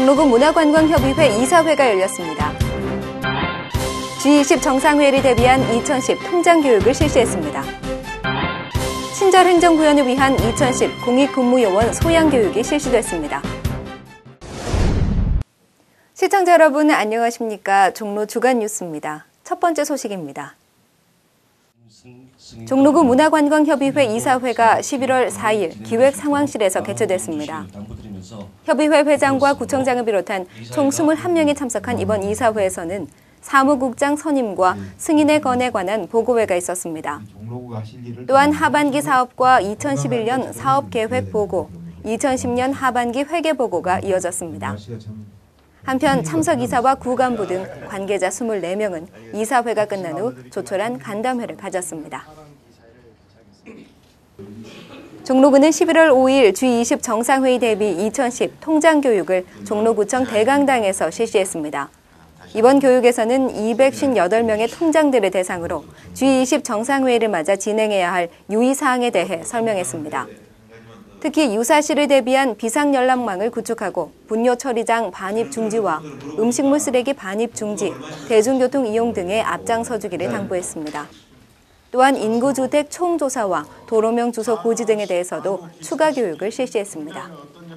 종로구 문화관광협의회 이사회가 열렸습니다. G20 정상회의를 대비한 2010 통장교육을 실시했습니다. 친절행정구현을 위한 2010 공익근무요원 소양교육이 실시됐습니다. 시청자 여러분 안녕하십니까? 종로 주간뉴스입니다. 첫 번째 소식입니다. 종로구 문화관광협의회 이사회가 11월 4일 기획상황실에서 개최됐습니다. 협의회 회장과 구청장을 비롯한 총 21명이 참석한 이번 이사회에서는 사무국장 선임과 승인의 건에 관한 보고회가 있었습니다. 또한 하반기 사업과 2011년 사업계획 보고, 2010년 하반기 회계 보고가 이어졌습니다. 한편 참석 이사와 구간부 등 관계자 24명은 이사회가 끝난 후 조촐한 간담회를 가졌습니다. 종로구는 11월 5일 G20 정상회의 대비 2010 통장교육을 종로구청 대강당에서 실시했습니다. 이번 교육에서는 258명의 통장들을 대상으로 G20 정상회의를 맞아 진행해야 할 유의사항에 대해 설명했습니다. 특히 유사시를 대비한 비상연락망을 구축하고 분뇨 처리장 반입 중지와 음식물 쓰레기 반입 중지, 대중교통 이용 등의 앞장서주기를 당부했습니다. 또한 인구주택 총조사와 도로명 주소 고지 등에 대해서도 추가 교육을 실시했습니다.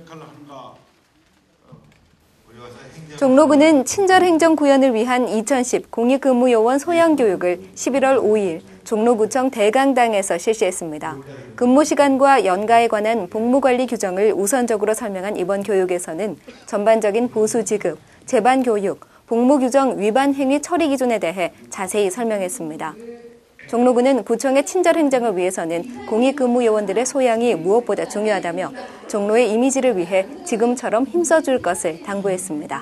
종로구는 친절행정구현을 위한 2010 공익근무요원 소양교육을 11월 5일 종로구청 대강당에서 실시했습니다. 근무시간과 연가에 관한 복무관리 규정을 우선적으로 설명한 이번 교육에서는 전반적인 보수지급, 재반교육, 복무규정 위반 행위 처리 기준에 대해 자세히 설명했습니다. 종로구는 구청의 친절행정을 위해서는 공익근무요원들의 소양이 무엇보다 중요하다며 종로의 이미지를 위해 지금처럼 힘써줄 것을 당부했습니다.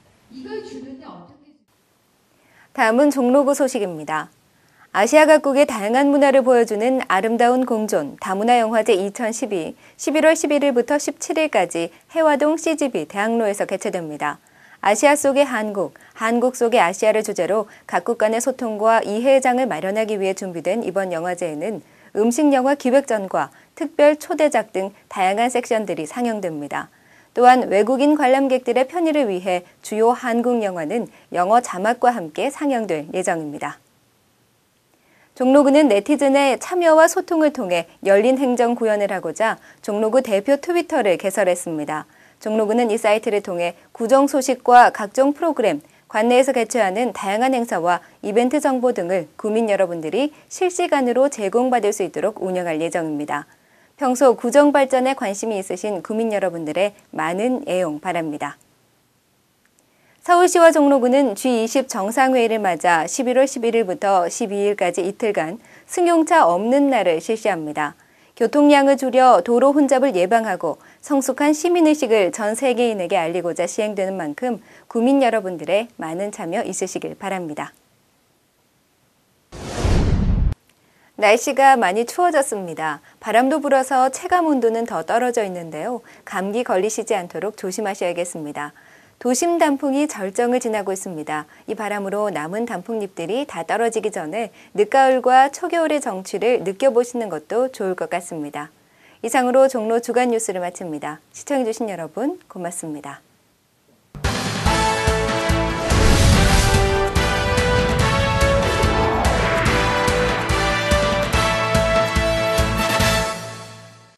다음은 종로구 소식입니다. 아시아 각국의 다양한 문화를 보여주는 아름다운 공존 다문화영화제 2012 11월 11일부터 17일까지 해화동 CGV 대학로에서 개최됩니다. 아시아 속의 한국, 한국 속의 아시아를 주제로 각국 간의 소통과 이해장을 마련하기 위해 준비된 이번 영화제에는 음식영화 기획전과 특별 초대작 등 다양한 섹션들이 상영됩니다. 또한 외국인 관람객들의 편의를 위해 주요 한국 영화는 영어 자막과 함께 상영될 예정입니다. 종로구는 네티즌의 참여와 소통을 통해 열린 행정 구현을 하고자 종로구 대표 트위터를 개설했습니다. 종로구는 이 사이트를 통해 구정 소식과 각종 프로그램, 관내에서 개최하는 다양한 행사와 이벤트 정보 등을 구민 여러분들이 실시간으로 제공받을 수 있도록 운영할 예정입니다. 평소 구정 발전에 관심이 있으신 구민 여러분들의 많은 애용 바랍니다. 서울시와 종로구는 G20 정상회의를 맞아 11월 11일부터 12일까지 이틀간 승용차 없는 날을 실시합니다. 교통량을 줄여 도로 혼잡을 예방하고 성숙한 시민의식을 전 세계인에게 알리고자 시행되는 만큼 구민 여러분들의 많은 참여 있으시길 바랍니다. 날씨가 많이 추워졌습니다. 바람도 불어서 체감 온도는 더 떨어져 있는데요. 감기 걸리시지 않도록 조심하셔야겠습니다. 도심 단풍이 절정을 지나고 있습니다. 이 바람으로 남은 단풍잎들이 다 떨어지기 전에 늦가을과 초겨울의 정취를 느껴보시는 것도 좋을 것 같습니다. 이상으로 종로 주간 뉴스를 마칩니다. 시청해주신 여러분 고맙습니다.